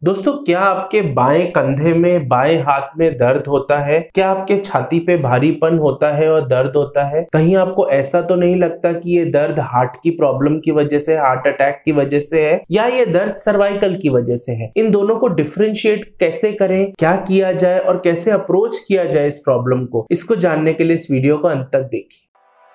दोस्तों, क्या आपके बाएं कंधे में, बाएं हाथ में दर्द होता है? क्या आपके छाती पे भारीपन होता है और दर्द होता है? कहीं आपको ऐसा तो नहीं लगता कि ये दर्द हार्ट की प्रॉब्लम की वजह से, हार्ट अटैक की वजह से है, या ये दर्द सर्वाइकल की वजह से है? इन दोनों को डिफरेंशिएट कैसे करें, क्या किया जाए और कैसे अप्रोच किया जाए इस प्रॉब्लम को, इसको जानने के लिए इस वीडियो को अंत तक देखिए।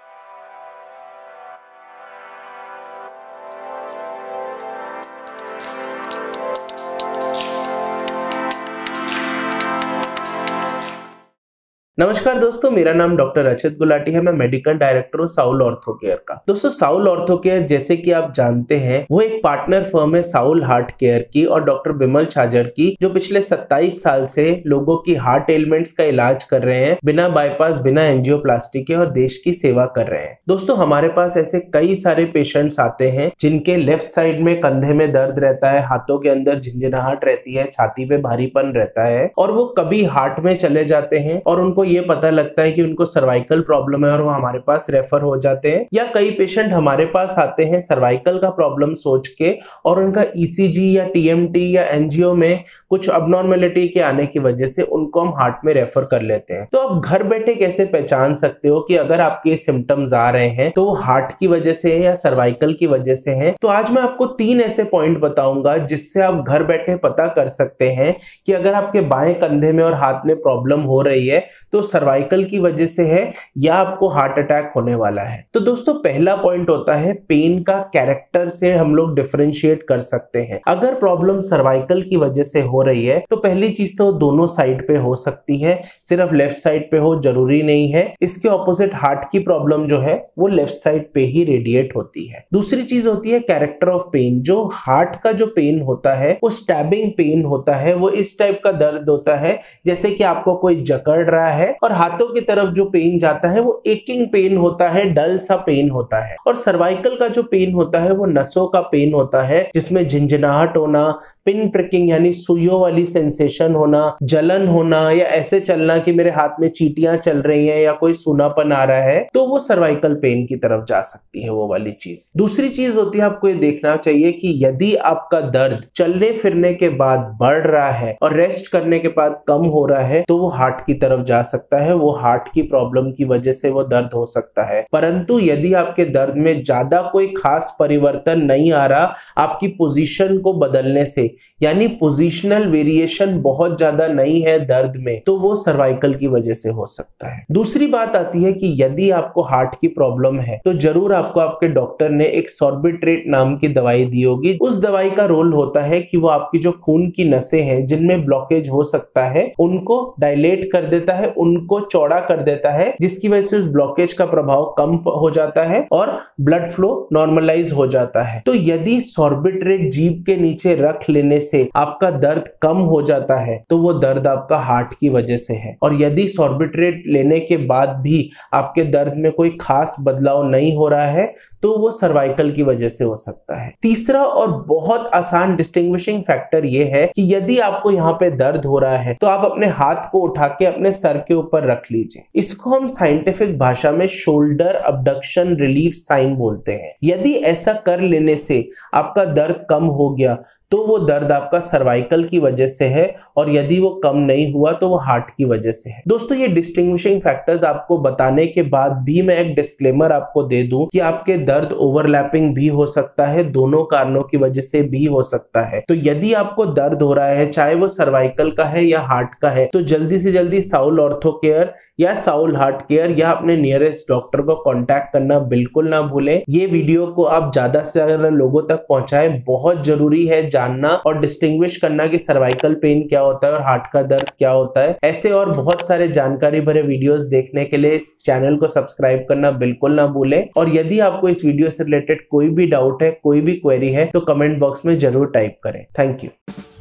नमस्कार दोस्तों, मेरा नाम डॉक्टर अचित गुलाटी है। मैं मेडिकल डायरेक्टर हूँ साउल ऑर्थो केयर का। दोस्तों, साउल ऑर्थो केयर जैसे कि आप जानते हैं वो एक पार्टनर फर्म है साउल हार्ट केयर की और डॉक्टर बिमल छाजर की, जो पिछले 27 साल से लोगों की हार्ट एलिमेंट्स का इलाज कर रहे हैं बिना बाईपास, बिना एंजियोप्लास्टी के, और देश की सेवा कर रहे हैं। दोस्तों, हमारे पास ऐसे कई सारे पेशेंट्स आते हैं जिनके लेफ्ट साइड में कंधे में दर्द रहता है, हाथों के अंदर झिंझनाहट रहती है, छाती पे भारीपन रहता है, और वो कभी हार्ट में चले जाते हैं और उनको ये पता लगता है कि उनको सर्वाइकल प्रॉब्लम है और वो हमारे पास रेफर हो जाते हैं। या कई पेशेंट हमारे पास आते हैं सर्वाइकल का प्रॉब्लम सोच के, और उनका ईसीजी या टीएमटी या एंजियो में कुछ अबनॉर्मेलिटी के आने की वजह से उनको हम हार्ट में रेफर कर लेते हैं। तो आप घर बैठे कैसे पहचान सकते हो कि अगर आपके सिम्टम्स आ रहे हैं तो वो हार्ट की वजह से है या सर्वाइकल की वजह से है? तो आज मैं आपको 3 ऐसे पॉइंट बताऊंगा जिससे आप घर बैठे पता कर सकते हैं कि अगर आपके बाएं कंधे में और हाथ में प्रॉब्लम हो रही है तो सर्वाइकल की वजह से है या आपको हार्ट अटैक होने वाला है। तो दोस्तों, पहला पॉइंट होता है पेन का कैरेक्टर से हम लोग डिफरेंशिएट कर सकते हैं। अगर प्रॉब्लम सर्वाइकल की वजह से हो रही है तो पहली चीज तो दोनों साइड पे हो सकती है, सिर्फ लेफ्ट साइड पे हो जरूरी नहीं है। इसके ऑपोजिट हार्ट की प्रॉब्लम जो है वो लेफ्ट साइड पे ही रेडिएट होती है। दूसरी चीज होती है कैरेक्टर ऑफ पेन। जो हार्ट का जो पेन होता है वो स्टैबिंग पेन होता है, वो इस टाइप का दर्द होता है जैसे कि आपको कोई जकड़ रहा है, और हाथों की तरफ जो पेन जाता है वो एकिंग पेन होता है, डल सा पेन होता है। और सर्वाइकल का जो पेन होता है वो नसों का पेन होता है, जिसमें झिंझनाहट होना, पिन प्रिकिंग यानी सुइयों वाली सेंसेशन होना, जलन होना, या ऐसे चलना कि मेरे हाथ में चींटियां चल रही हैं या कोई सूनापन आ रहा है, तो वो सर्वाइकल पेन की तरफ जा सकती है वो वाली चीज। दूसरी चीज होती है, आपको ये देखना चाहिए कि यदि आपका दर्द चलने फिरने के बाद बढ़ रहा है और रेस्ट करने के बाद कम हो रहा है तो वो हार्ट की तरफ जा सकता है, वो हार्ट की प्रॉब्लम की वजह से वो दर्द हो सकता है। परंतु यदि आपके दर्द में ज्यादा कोई खास परिवर्तन नहीं आ रहा आपकी पोजीशन को बदलने से, यानी पोजीशनल वेरिएशन बहुत ज्यादा नहीं है दर्द में, तो वो सर्वाइकल की वजह से हो सकता है। दूसरी बात आती है कि यदि आपको हार्ट की प्रॉब्लम है तो जरूर आपको आपके डॉक्टर ने एक सॉर्बिट्रेट नाम की दवाई दी होगी। उस दवाई का रोल होता है कि वो आपकी जो खून की नसें हैं जिनमें ब्लॉकेज हो सकता है उनको डायलेट कर देता है, उनको चौड़ा कर देता है, जिसकी वजह से उस ब्लॉकेज का प्रभाव कम हो जाता है और ब्लड फ्लो नॉर्मलाइज हो जाता है। तो यदि सॉर्बिट्रेट जीभ के नीचे रख लेने से आपका दर्द कम हो जाता है तो वो दर्द आपका हार्ट की वजह से है। और यदि सॉर्बिट्रेट लेने के बाद भी आपके दर्द में कोई खास बदलाव नहीं हो रहा है तो वो सर्वाइकल की वजह से हो सकता है। तीसरा और बहुत आसान डिस्टिंग्विशिंग फैक्टर ये है कि यदि आपको यहाँ पे दर्द हो रहा है तो आप अपने हाथ को उठा के अपने सर के ऊपर रख लीजिए। इसको हम साइंटिफिक भाषा में शोल्डर अबडक्शन रिलीफ साइन बोलते हैं। यदि ऐसा कर लेने से आपका दर्द कम हो गया तो वो दर्द आपका सर्वाइकल की वजह से है, और यदि वो कम नहीं हुआ तो वो हार्ट की वजह से है। दोस्तों, ये डिस्टिंग्विशिंग फैक्टर्स आपको बताने के बाद भी मैं एक डिस्क्लेमर आपको दे दूं कि आपके दर्द ओवरलैपिंग भी हो सकता है, दोनों कारणों की वजह से भी हो सकता है। तो यदि आपको दर्द हो रहा है, चाहे वो सर्वाइकल का है या हार्ट का है, तो जल्दी से जल्दी साउल ऑर्थो केयर या साउल हार्ट केयर या अपने नियरेस्ट डॉक्टर को कांटेक्ट करना बिल्कुल ना भूलें। ये वीडियो को आप ज्यादा से ज्यादा लोगों तक पहुंचाएं। बहुत जरूरी है जानना और डिस्टिंग्विश करना कि सर्वाइकल पेन क्या होता है और हार्ट का दर्द क्या होता है। ऐसे और बहुत सारे जानकारी भरे वीडियोस देखने के लिए इस चैनल को सब्सक्राइब करना बिल्कुल ना भूलें। और यदि आपको इस वीडियो से रिलेटेड कोई भी डाउट है, कोई भी क्वेरी है, तो कमेंट बॉक्स में जरूर टाइप करें। Thank you.